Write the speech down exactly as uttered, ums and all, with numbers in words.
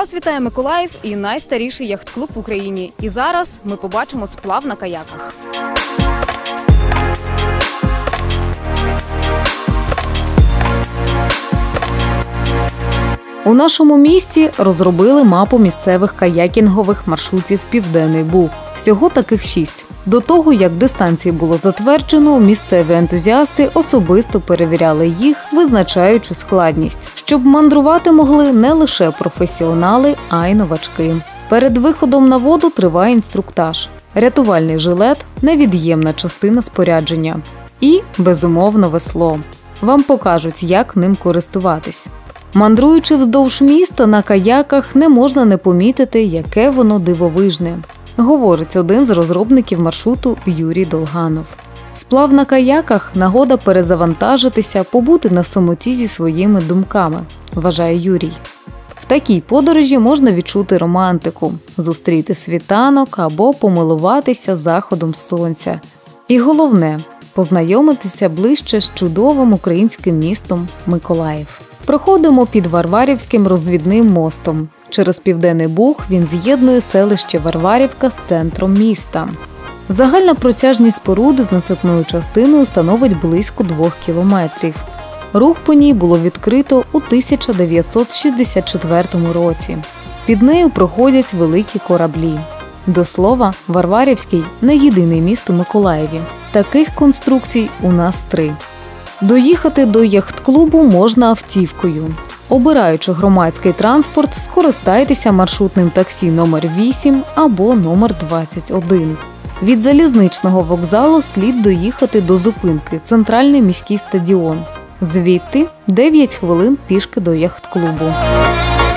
Вас вітає Миколаїв і найстаріший яхт-клуб в Україні. І зараз ми побачимо сплав на каяках. У нашому місті розробили мапу місцевих каякінгових маршрутів «Південний Буг». Всього таких шість. До того, як дистанції було затверджено, місцеві ентузіасти особисто перевіряли їх, визначаючи складність, щоб мандрувати могли не лише професіонали, а й новачки. Перед виходом на воду триває інструктаж. Рятувальний жилет – невід'ємна частина спорядження. І, безумовно, весло. Вам покажуть, як ним користуватись. Мандруючи вздовж міста на каяках, не можна не помітити, яке воно дивовижне, говорить один з розробників маршруту Юрій Долганов. Сплав на каяках – нагода перезавантажитися, побути на самоті зі своїми думками, вважає Юрій. В такій подорожі можна відчути романтику, зустріти світанок або помилуватися заходом сонця. І головне – познайомитися ближче з чудовим українським містом Миколаїв. Проходимо під Варварівським розвідним мостом. Через Південний Буг він з'єднує селище Варварівка з центром міста. Загальна протяжність споруди з насипною частиною становить близько двох кілометрів. Рух по ній було відкрито у тисяча дев'ятсот шістдесят четвертому році. Під нею проходять великі кораблі. До слова, Варварівський – не єдиний міст у Миколаєві. Таких конструкцій у нас три. Доїхати до яхт-клубу можна автівкою. Обираючи громадський транспорт, скористайтеся маршрутним таксі номер вісім або номер двадцять один. Від залізничного вокзалу слід доїхати до зупинки «Центральний міський стадіон». Звідти – дев'ять хвилин пішки до яхт-клубу.